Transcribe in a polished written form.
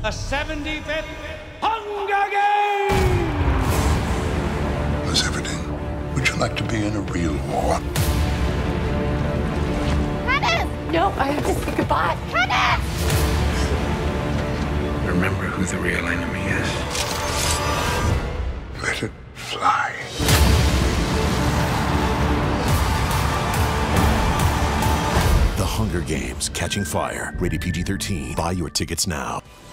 the 75th Hunger Games! Miss Everdeen, would you like to be in a real war? Katniss! No, I have to say goodbye. Katniss! Remember who the real enemy is. Let it fly. The Hunger Games: Catching Fire. Rated PG-13. Buy your tickets now.